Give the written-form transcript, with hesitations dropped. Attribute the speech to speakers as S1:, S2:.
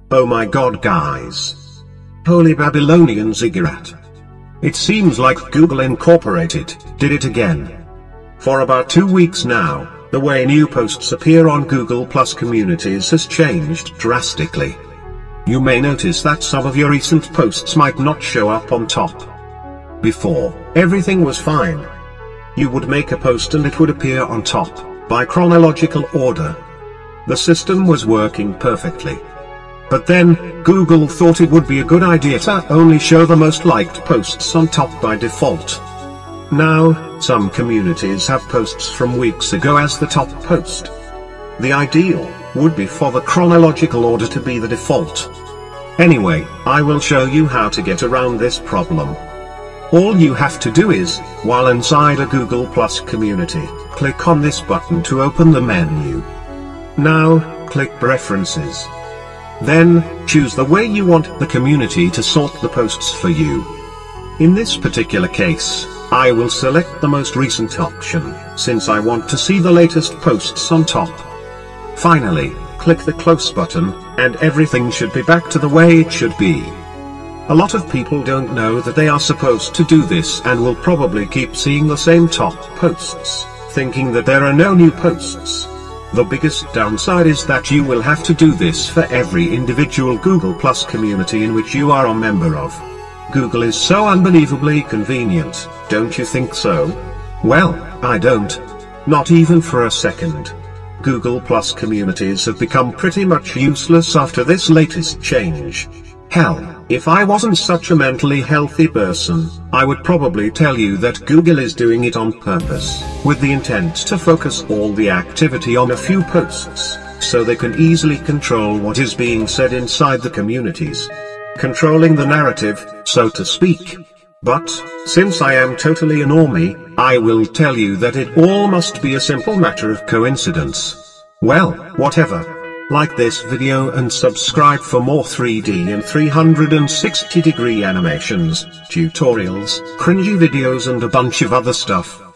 S1: Oh my god guys. Holy Babylonian ziggurat. It seems like Google Incorporated did it again. For about 2 weeks now, the way new posts appear on Google Plus communities has changed drastically. You may notice that some of your recent posts might not show up on top. Before, everything was fine. You would make a post and it would appear on top, by chronological order. The system was working perfectly. But then, Google thought it would be a good idea to only show the most liked posts on top by default. Now, some communities have posts from weeks ago as the top post. The ideal would be for the chronological order to be the default. Anyway, I will show you how to get around this problem. All you have to do is, while inside a Google Plus community, click on this button to open the menu. Now, click Preferences. Then, choose the way you want the community to sort the posts for you. In this particular case, I will select the most recent option, since I want to see the latest posts on top. Finally, click the close button, and everything should be back to the way it should be. A lot of people don't know that they are supposed to do this and will probably keep seeing the same top posts, thinking that there are no new posts. The biggest downside is that you will have to do this for every individual Google Plus community in which you are a member of. Google is so unbelievably convenient, don't you think so? Well, I don't. Not even for a second. Google Plus communities have become pretty much useless after this latest change. Hell, if I wasn't such a mentally healthy person, I would probably tell you that Google is doing it on purpose, with the intent to focus all the activity on a few posts, so they can easily control what is being said inside the communities. Controlling the narrative, so to speak. But, since I am totally a normie, I will tell you that it all must be a simple matter of coincidence. Well, whatever. Like this video and subscribe for more 3D and 360-degree animations, tutorials, cringy videos and a bunch of other stuff.